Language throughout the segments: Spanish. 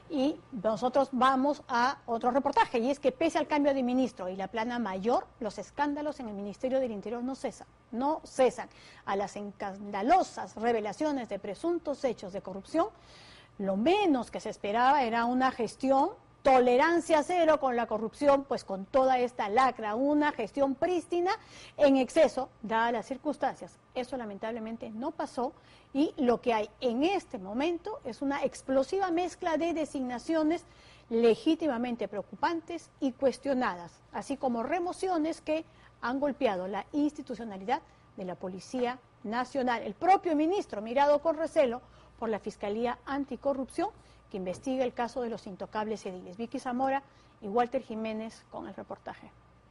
Y nosotros vamos a otro reportaje, y es que pese al cambio de ministro y la plana mayor, los escándalos en el Ministerio del Interior no cesan. A las escandalosas revelaciones de presuntos hechos de corrupción, lo menos que se esperaba era una gestión tolerancia cero con la corrupción, pues con toda esta lacra, una gestión prístina en exceso, dadas las circunstancias. Eso lamentablemente no pasó, y lo que hay en este momento es una explosiva mezcla de designaciones legítimamente preocupantes y cuestionadas, así como remociones que han golpeado la institucionalidad de la Policía Nacional. El propio ministro, mirado con recelo por la Fiscalía Anticorrupción, que investiga el caso de los intocables ediles. Vicky Zamora y Walter Jiménez con el reportaje.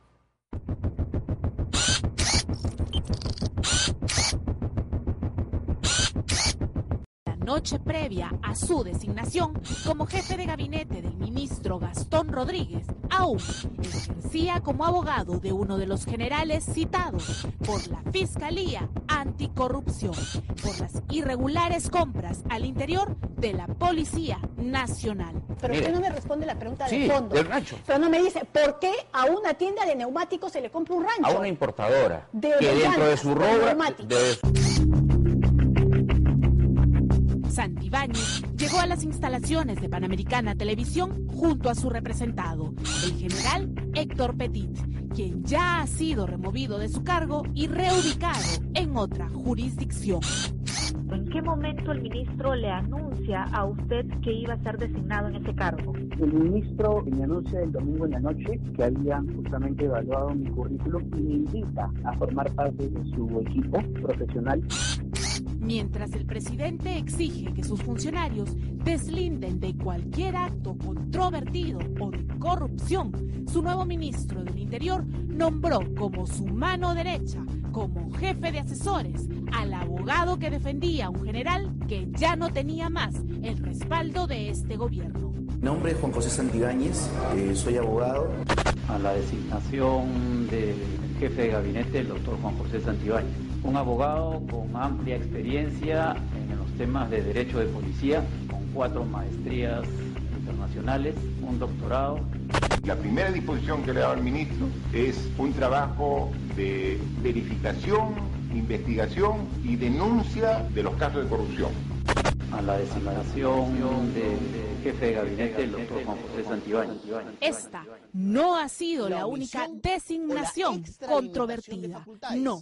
La noche previa a su designación como jefe de gabinete del ministro Gastón Rodríguez, aún ejercía como abogado de uno de los generales citados por la Fiscalía Anticorrupción por las irregulares compras al interior de la Policía Nacional. Pero usted no me responde la pregunta de fondo. Del rancho. Pero no me dice, ¿por qué a una tienda de neumáticos se le compra un rancho? A una importadora que dentro de su rubro... Santibáñez llegó a las instalaciones de Panamericana Televisión junto a su representado, el general Héctor Petit, quien ya ha sido removido de su cargo y reubicado en otra jurisdicción. ¿En qué momento el ministro le anuncia a usted que iba a ser designado en ese cargo? El ministro me anuncia el domingo en la noche que habían justamente evaluado mi currículum y me invita a formar parte de su equipo profesional. Mientras el presidente exige que sus funcionarios deslinden de cualquier acto controvertido o de corrupción, su nuevo ministro del Interior nombró como su mano derecha, como jefe de asesores, al abogado que defendía a un general que ya no tenía más el respaldo de este gobierno. Mi nombre es Juan José Santibáñez, soy abogado. A la designación del jefe de gabinete, el doctor Juan José Santibáñez, un abogado con amplia experiencia en los temas de derecho de policía, con 4 maestrías internacionales, un doctorado. La primera disposición que le he dado al ministro es un trabajo de verificación, investigación y denuncia de los casos de corrupción. A la designación del jefe de gabinete, el doctor Juan José Santibáñez. Esta no ha sido la única designación controvertida, no.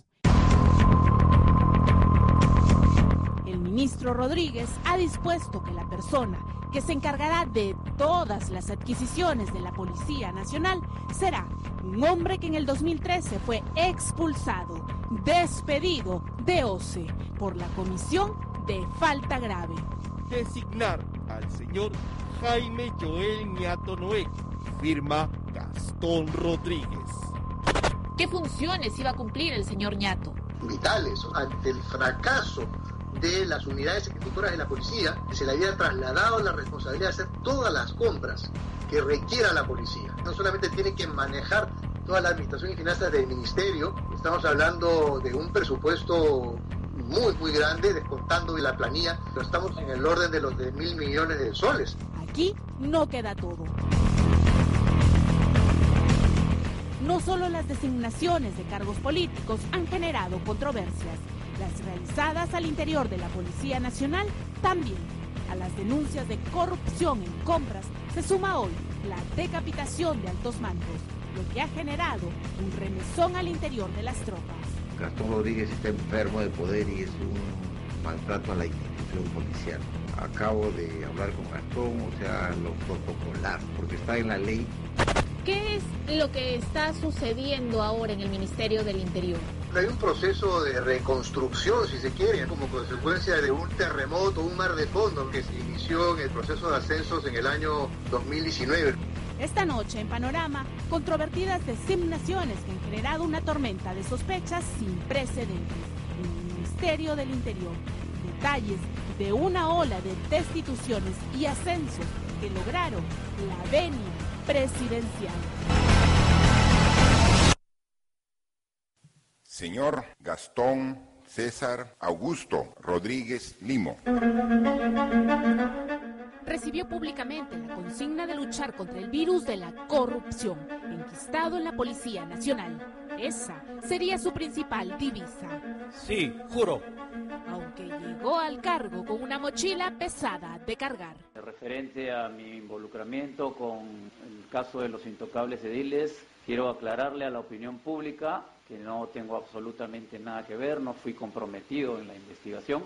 El ministro Rodríguez ha dispuesto que la persona que se encargará de todas las adquisiciones de la Policía Nacional será un hombre que en el 2013 fue expulsado, despedido de OCE por la comisión de falta grave. Designar al señor Jaime Joel Ñato Noé, firma Gastón Rodríguez. ¿Qué funciones iba a cumplir el señor Ñato? Vitales, ante el fracaso de las unidades ejecutoras de la policía, se le había trasladado la responsabilidad de hacer todas las compras que requiera la policía. No solamente tiene que manejar toda la administración y finanzas del ministerio, estamos hablando de un presupuesto muy grande, descontando de la planilla, pero estamos en el orden de los 1.000 millones de soles. Aquí no queda todo. No solo las designaciones de cargos políticos han generado controversias, las realizadas al interior de la Policía Nacional también. A las denuncias de corrupción en compras se suma hoy la decapitación de altos mandos, lo que ha generado un remesón al interior de las tropas. Gastón Rodríguez está enfermo de poder y es un maltrato a la institución policial. Acabo de hablar con Gastón, o sea, lo protocolar, porque está en la ley. ¿Qué es lo que está sucediendo ahora en el Ministerio del Interior? Hay un proceso de reconstrucción, si se quiere, como consecuencia de un terremoto, un mar de fondo que se inició en el proceso de ascensos en el año 2019. Esta noche en Panorama, controvertidas designaciones que han generado una tormenta de sospechas sin precedentes en el Ministerio del Interior. Detalles de una ola de destituciones y ascensos que lograron la venia presidencial. Señor Gastón César Augusto Rodríguez Limo. recibió públicamente la consigna de luchar contra el virus de la corrupción, enquistado en la Policía Nacional. Esa sería su principal divisa. Sí, juro. Aunque llegó al cargo con una mochila pesada de cargar. Referente a mi involucramiento con el caso de los intocables ediles, quiero aclararle a la opinión pública que no tengo absolutamente nada que ver, no fui comprometido en la investigación.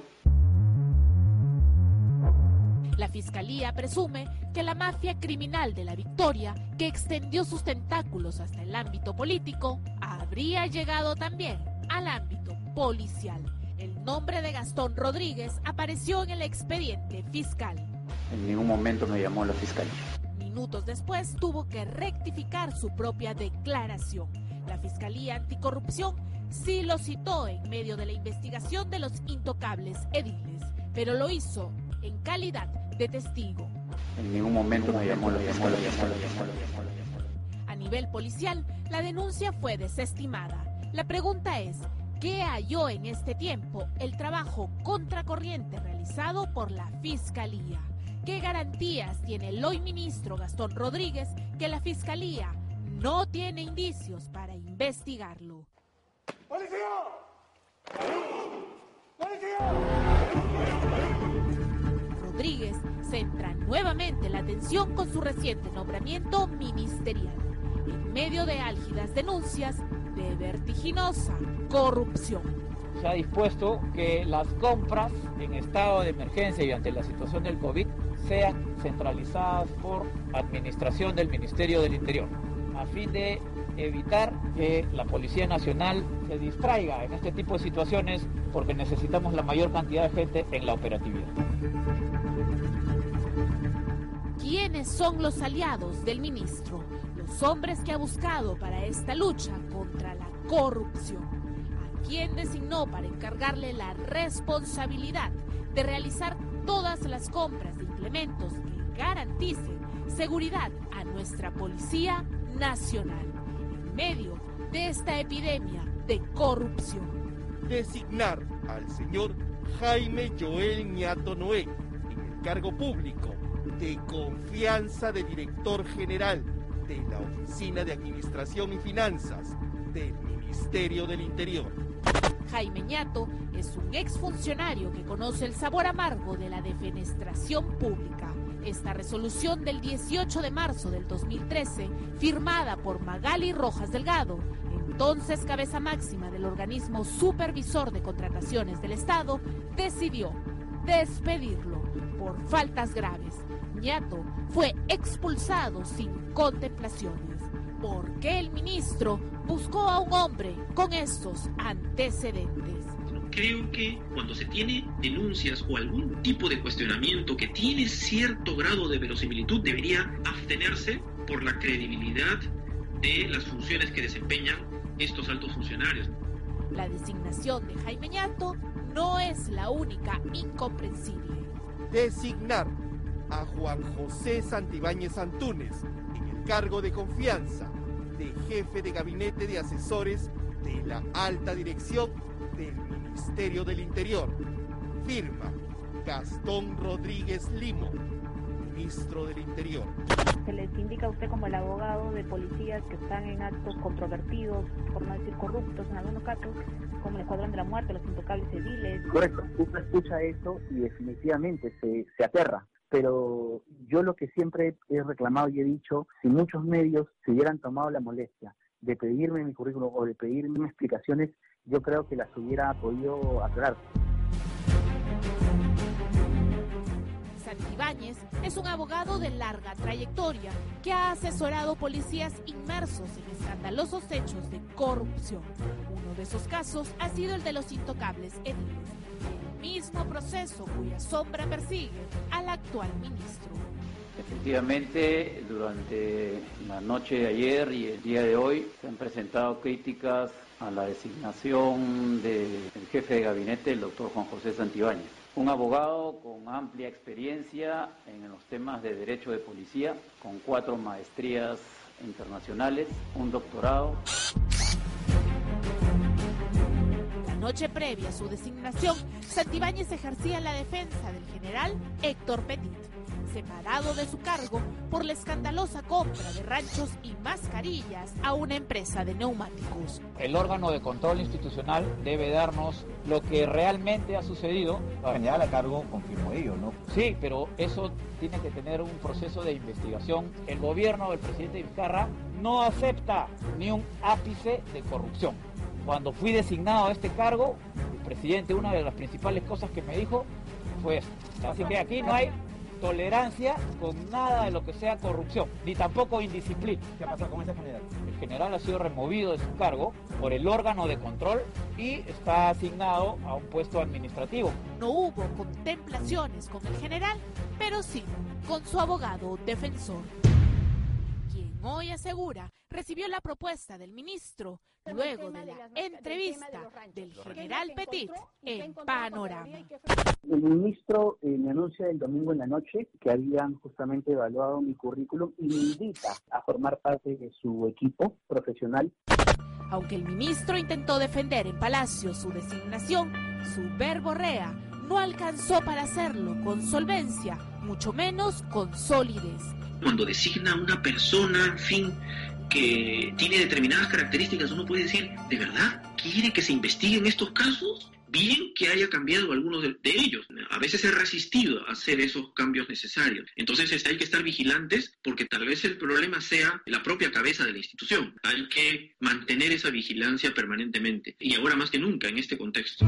La Fiscalía presume que la mafia criminal de la Victoria, que extendió sus tentáculos hasta el ámbito político, habría llegado también al ámbito policial. El nombre de Gastón Rodríguez apareció en el expediente fiscal. En ningún momento me llamó la Fiscalía. Minutos después tuvo que rectificar su propia declaración. La Fiscalía Anticorrupción sí lo citó en medio de la investigación de los intocables ediles, pero lo hizo en calidad de testigo. En ningún momento me llamó la Fiscalía. A nivel policial, la denuncia fue desestimada. La pregunta es, ¿qué halló en este tiempo el trabajo contracorriente realizado por la Fiscalía? ¿Qué garantías tiene el hoy ministro Gastón Rodríguez que la Fiscalía no tiene indicios para investigarlo? ¡Policía! ¡Policía! Rodríguez centra nuevamente la atención con su reciente nombramiento ministerial, en medio de álgidas denuncias de vertiginosa corrupción. Se ha dispuesto que las compras en estado de emergencia y ante la situación del COVID sean centralizadas por administración del Ministerio del Interior, a fin de evitar que la Policía Nacional se distraiga en este tipo de situaciones, porque necesitamos la mayor cantidad de gente en la operatividad. ¿Quiénes son los aliados del ministro? Los hombres que ha buscado para esta lucha contra la corrupción. ¿A quién designó para encargarle la responsabilidad de realizar todas las compras de implementos que garanticen seguridad a nuestra Policía Nacional en medio de esta epidemia de corrupción? Designar al señor Jaime Joel Ñato Noé en el cargo público de confianza de director general de la Oficina de Administración y Finanzas del Ministerio del Interior. Jaime Ñato es un exfuncionario que conoce el sabor amargo de la defenestración pública. Esta resolución del 18 de marzo del 2013, firmada por Magali Rojas Delgado, entonces cabeza máxima del organismo supervisor de contrataciones del Estado, decidió despedirlo por faltas graves. Ñato fue expulsado sin contemplaciones. ¿Por qué el ministro buscó a un hombre con estos antecedentes? Creo que cuando se tiene denuncias o algún tipo de cuestionamiento que tiene cierto grado de verosimilitud, debería abstenerse por la credibilidad de las funciones que desempeñan estos altos funcionarios. La designación de Jaime Ñato no es la única incomprensible. Designar a Juan José Santibáñez Antúnez en el cargo de confianza de jefe de gabinete de asesores de la alta dirección del Ministerio del Interior. Firma Gastón Rodríguez Limo, ministro del Interior. Se les indica a usted como el abogado de policías que están en actos controvertidos, por no decir corruptos en algunos casos, como el Escuadrón de la Muerte, los intocables ediles. Correcto, uno escucha eso y definitivamente se aterra. Pero yo lo que siempre he reclamado y he dicho, si muchos medios se hubieran tomado la molestia de pedirme mi currículum o de pedirme explicaciones, yo creo que las hubiera podido aclarar. Santibáñez es un abogado de larga trayectoria que ha asesorado policías inmersos en escandalosos hechos de corrupción. Uno de esos casos ha sido el de los intocables ediles, el mismo proceso cuya sombra persigue al actual ministro. Efectivamente, durante la noche de ayer y el día de hoy se han presentado críticas a la designación del jefe de gabinete, el doctor Juan José Santibáñez, un abogado con amplia experiencia en los temas de derecho de policía, con 4 maestrías internacionales, un doctorado. La noche previa a su designación, Santibáñez ejercía la defensa del general Héctor Petit. separado de su cargo por la escandalosa compra de ranchos y mascarillas a una empresa de neumáticos. El órgano de control institucional debe darnos lo que realmente ha sucedido. La general a cargo confirmó ello, ¿no? Sí, pero eso tiene que tener un proceso de investigación. El gobierno del presidente Vizcarra no acepta ni un ápice de corrupción. Cuando fui designado a este cargo, el presidente, una de las principales cosas que me dijo fue esto. Así que aquí no hay tolerancia con nada de lo que sea corrupción, ni tampoco indisciplina. ¿Qué ha pasado con ese general? El general ha sido removido de su cargo por el órgano de control y está asignado a un puesto administrativo. No hubo contemplaciones con el general, pero sí con su abogado defensor, quien hoy asegura recibió la propuesta del ministro luego de la entrevista del general Petit en Panorama. El ministro me anuncia el domingo en la noche que habían justamente evaluado mi currículum y me invita a formar parte de su equipo profesional. Aunque el ministro intentó defender en Palacio su designación, su verborrea no alcanzó para hacerlo con solvencia, mucho menos con solidez. Cuando designa a una persona, en fin, que tiene determinadas características, uno puede decir, ¿de verdad quiere que se investiguen estos casos? Bien que haya cambiado algunos de ellos. A veces he resistido a hacer esos cambios necesarios. Entonces hay que estar vigilantes porque tal vez el problema sea la propia cabeza de la institución. Hay que mantener esa vigilancia permanentemente. Y ahora más que nunca en este contexto.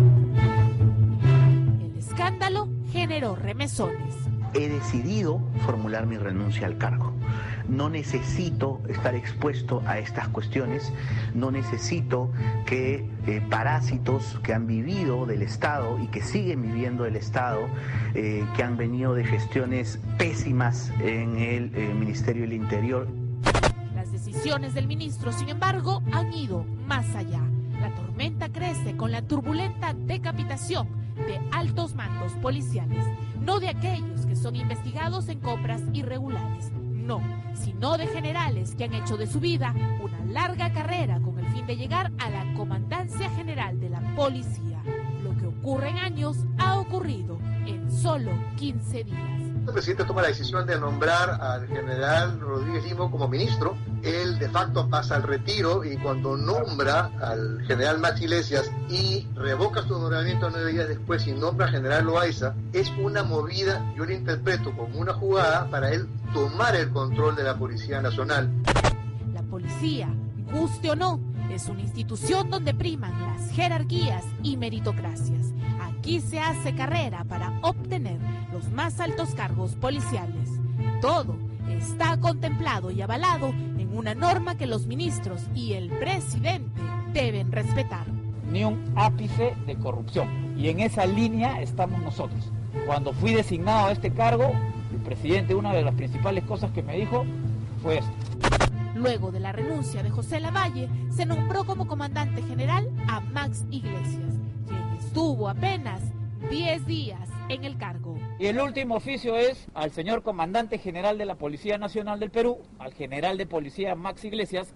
El escándalo generó remesones. He decidido formular mi renuncia al cargo. No necesito estar expuesto a estas cuestiones, no necesito que parásitos que han vivido del Estado y que siguen viviendo del Estado, que han venido de gestiones pésimas en el Ministerio del Interior. Las decisiones del ministro, sin embargo, han ido más allá. La tormenta crece con la turbulenta decapitación de altos mandos policiales, no de aquellos que son investigados en compras irregulares, no, sino de generales que han hecho de su vida una larga carrera con el fin de llegar a la Comandancia General de la Policía. Lo que ocurre en años ha ocurrido en solo 15 días. El presidente toma la decisión de nombrar al general Rodríguez Limo como ministro. Él de facto pasa al retiro y cuando nombra al general Max Iglesias y revoca su nombramiento 9 días después y nombra al general Loaiza, es una movida, yo lo interpreto como una jugada para él tomar el control de la Policía Nacional. La policía, guste o no, es una institución donde priman las jerarquías y meritocracias. Aquí se hace carrera para obtener los más altos cargos policiales. Todo está contemplado y avalado en una norma que los ministros y el presidente deben respetar. Ni un ápice de corrupción. Y en esa línea estamos nosotros. Cuando fui designado a este cargo, el presidente, una de las principales cosas que me dijo fue esto. Luego de la renuncia de José Lavalle, se nombró como comandante general a Max Iglesias, quien estuvo apenas 10 días en el cargo. Y el último oficio es al señor comandante general de la Policía Nacional del Perú, al general de policía Max Iglesias,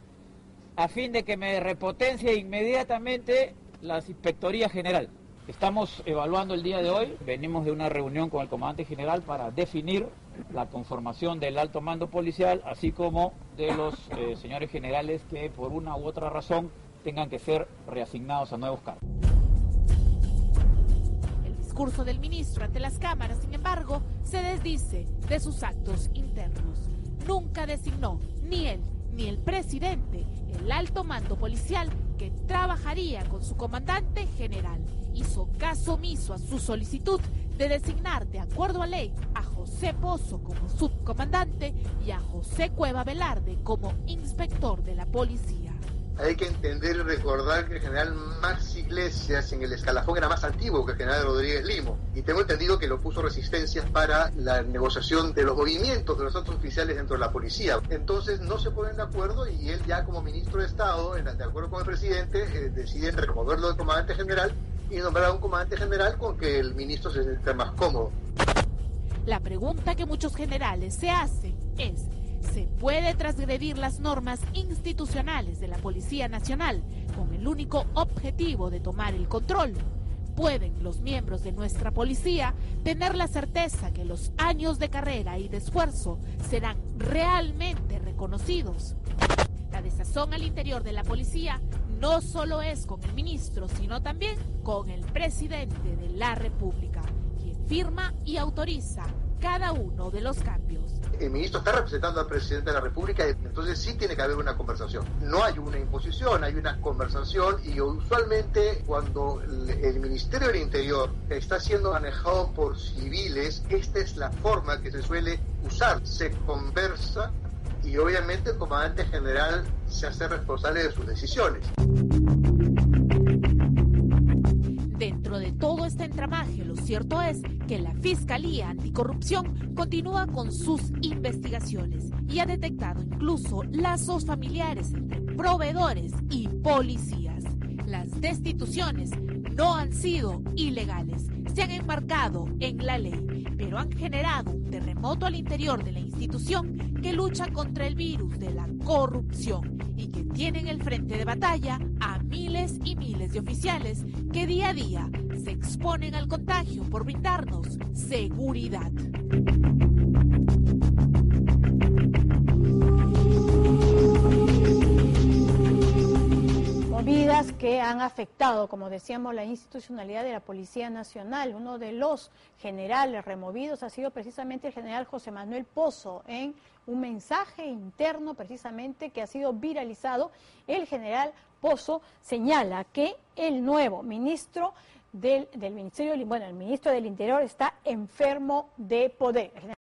a fin de que me repotencie inmediatamente la Inspectoría General. Estamos evaluando el día de hoy, venimos de una reunión con el comandante general para definir la conformación del alto mando policial, así como de los señores generales que por una u otra razón tengan que ser reasignados a nuevos cargos. El discurso del ministro ante las cámaras, sin embargo, se desdice de sus actos internos. Nunca designó ni él ni el presidente el alto mando policial que trabajaría con su comandante general. Hizo caso omiso a su solicitud de designar de acuerdo a ley a José Pozo como subcomandante y a José Cueva Velarde como inspector de la policía. Hay que entender y recordar que el general Max Iglesias en el escalafón era más antiguo que el general Rodríguez Limo, y tengo entendido que lo puso resistencias para la negociación de los movimientos de los altos oficiales dentro de la policía. Entonces no se ponen de acuerdo y él ya como ministro de Estado, de acuerdo con el presidente, deciden removerlo del comandante general y nombrar a un comandante general con que el ministro se sienta más cómodo. La pregunta que muchos generales se hacen es: ¿se puede transgredir las normas institucionales de la Policía Nacional con el único objetivo de tomar el control? pueden los miembros de nuestra policía tener la certeza que los años de carrera y de esfuerzo serán realmente reconocidos. La desazón al interior de la policía no solo es con el ministro, sino también con el presidente de la República, quien firma y autoriza cada uno de los cambios. El ministro está representando al presidente de la República, entonces sí tiene que haber una conversación. No hay una imposición, hay una conversación, y usualmente cuando el Ministerio del Interior está siendo manejado por civiles, esta es la forma que se suele usar. Se conversa y obviamente el comandante general se hace responsable de sus decisiones. Dentro de todo este entramaje, lo cierto es que la Fiscalía Anticorrupción continúa con sus investigaciones y ha detectado incluso lazos familiares entre proveedores y policías. Las destituciones no han sido ilegales, se han enmarcado en la ley, pero han generado un terremoto al interior de la institución que lucha contra el virus de la corrupción y que tiene en el frente de batalla a miles y miles de oficiales que día a día se exponen al contagio por brindarnos seguridad. Movidas que han afectado, como decíamos, la institucionalidad de la Policía Nacional. Uno de los generales removidos ha sido precisamente el general José Manuel Pozo. En un mensaje interno precisamente que ha sido viralizado, el general Pozo señala que el nuevo ministro del Ministerio, el ministro del Interior está enfermo de poder.